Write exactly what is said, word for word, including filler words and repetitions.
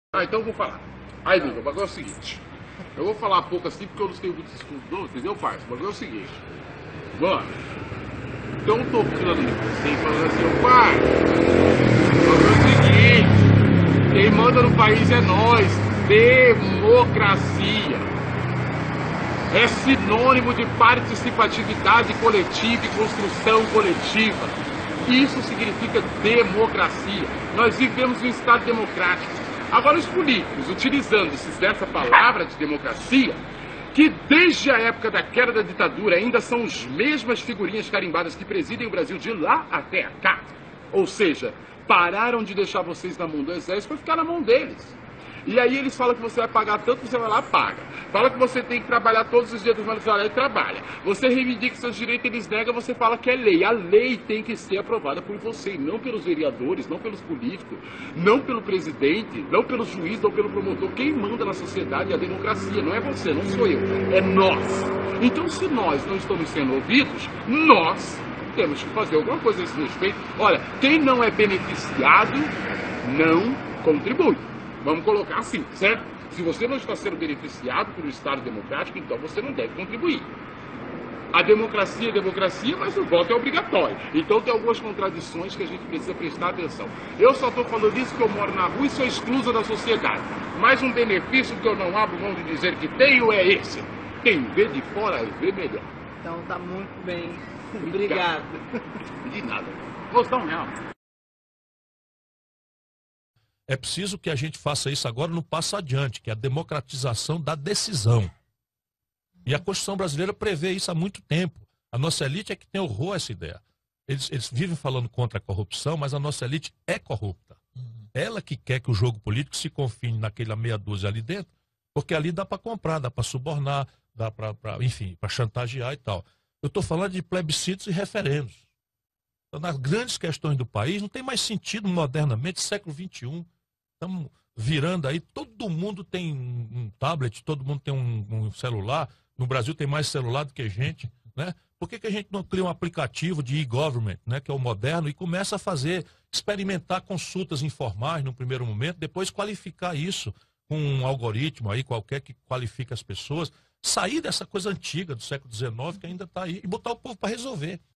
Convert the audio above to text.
Ah, então eu vou falar. Aí, Luca, o bagulho é o seguinte. Eu vou falar pouco assim porque eu não tenho muito estudo, não, entendeu, parça? O bagulho é o seguinte. Mano, estão tocando em você e falando assim, ô pai, o bagulho é o seguinte. Quem manda no país é nós. Democracia. É sinônimo de participatividade coletiva e construção coletiva. Isso significa democracia. Nós vivemos em um Estado democrático. Agora, os políticos, utilizando-se dessa palavra de democracia, que desde a época da queda da ditadura ainda são as mesmas figurinhas carimbadas que presidem o Brasil de lá até cá. Ou seja, pararam de deixar vocês na mão do exército para ficar na mão deles. E aí eles falam que você vai pagar tanto, você vai lá e paga. Fala que você tem que trabalhar todos os dias do ano, você vai lá e trabalha. Você reivindica seus direitos, eles negam, você fala que é lei. A lei tem que ser aprovada por você, não pelos vereadores, não pelos políticos, não pelo presidente, não pelo juiz, não pelo promotor. Quem manda na sociedade é a democracia, não é você, não sou eu, é nós. Então, se nós não estamos sendo ouvidos, nós temos que fazer alguma coisa a esse respeito. Olha, quem não é beneficiado, não contribui. Vamos colocar assim, certo? Se você não está sendo beneficiado por um Estado democrático, então você não deve contribuir. A democracia é democracia, mas o voto é obrigatório. Então tem algumas contradições que a gente precisa prestar atenção. Eu só estou falando isso porque eu moro na rua e sou exclusa da sociedade. Mas um benefício que eu não abro mão de dizer que tenho é esse. Quem vê de fora vê melhor. Então tá muito bem. Obrigado. De nada. Vou dar um real. É preciso que a gente faça isso agora no passo adiante, que é a democratização da decisão. E a Constituição brasileira prevê isso há muito tempo. A nossa elite é que tem horror a essa ideia. Eles, eles vivem falando contra a corrupção, mas a nossa elite é corrupta. Uhum. Ela que quer que o jogo político se confine naquela meia dúzia ali dentro, porque ali dá para comprar, dá para subornar, dá para, enfim, para chantagear e tal. Eu estou falando de plebiscitos e referendos. Então, nas grandes questões do país, não tem mais sentido modernamente, século vinte e um. Estamos virando aí, todo mundo tem um tablet, todo mundo tem um, um celular. No Brasil tem mais celular do que gente, né? Por que, que a gente não cria um aplicativo de e-government, né, que é o moderno, e começa a fazer, experimentar consultas informais no primeiro momento, depois qualificar isso com um algoritmo aí qualquer que qualifique as pessoas, sair dessa coisa antiga do século dezenove que ainda está aí e botar o povo para resolver.